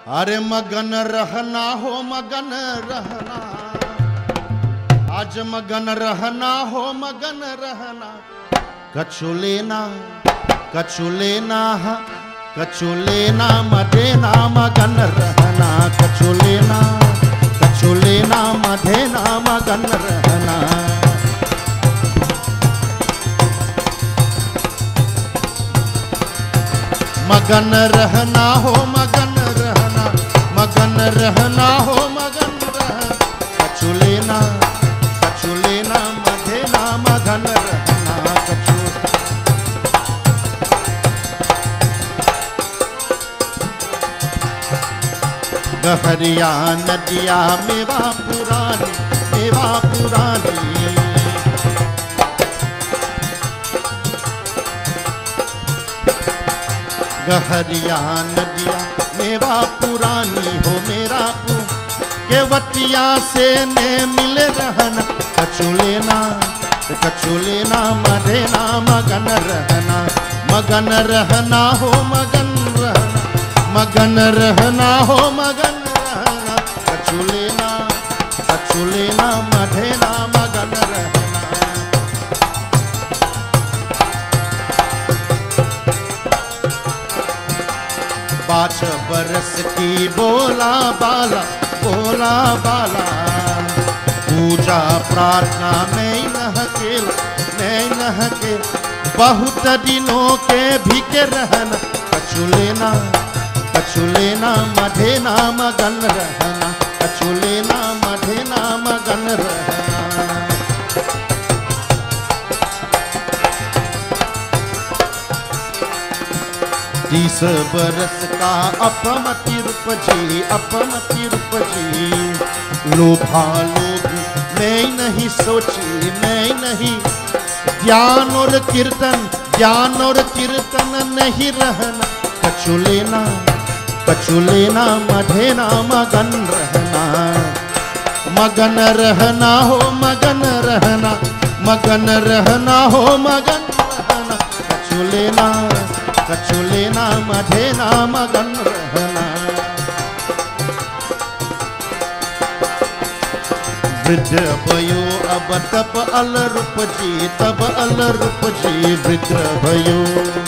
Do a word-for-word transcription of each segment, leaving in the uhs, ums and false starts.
अरे मगन रहना हो मगन रहना, आज मगन रहना हो मगन रहना, कछु लेना कछु लेना कछु लेना मधेना मगन रहना, कछु लेना कछु लेना मधेना मगन रहना। मगन रहना हो मगन रहना, मगन रहना हो मगन रहना, कछु लेना कछु लेना मधेना मगन रहना, कछु। गहरिया नदिया मेवा पुरानी मेवा पुरानी, गहरिया नदिया मेवा पुरानी हो मेरा पु केवतिया से ने मिल रहना, कछु लेना कछु लेना मधेना मगन रहना, मगन रहना हो मगन रहना, मगन रहना हो मगन रहना, कछु लेना कछु लेना मधेना मगन रहना। पाँच बरस की बोला बाला बोला बाला, पूजा प्रार्थना में न केल में न के, बहुत दिनों के भीखे रहना, कछु लेना कछु लेना मधेना मगन रहना, कछु लेना मधेना मगन रहना। तीस बरस का अपमति रूप जी अपमति रूप जी, लोभा लोभ मैं नहीं सोची मैं नहीं, ज्ञान और कीर्तन ज्ञान और कीर्तन नहीं रहना, कछु लेना कछु लेना मधेना मगन रहना, मगन रहना हो मगन रहना, मगन रहना हो मगन रहना, कछु लेना कछु लेना मधेना मगन रहना। वृद्ध भयो अब तब अल रूप जी तब अल रूप जी, वृद्ध भयो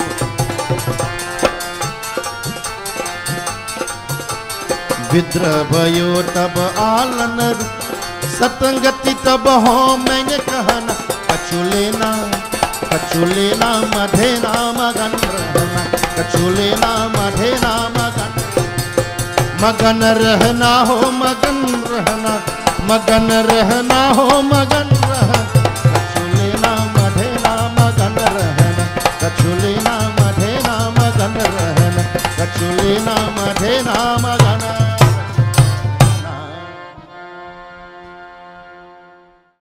वृद्ध भयो तब आलन, सतंगति तब हो मैंने कहना, कछु लेना कछु लेना मधेना मगन रहना, कछु लेना मधेना मगन, मगन रहना हो मगन रहना, मगन रहना हो मगन रहना, कछु लेना मधेना मगन रहना, कछु लेना मधेना मगन रहना, कछु लेना मधेना मगन।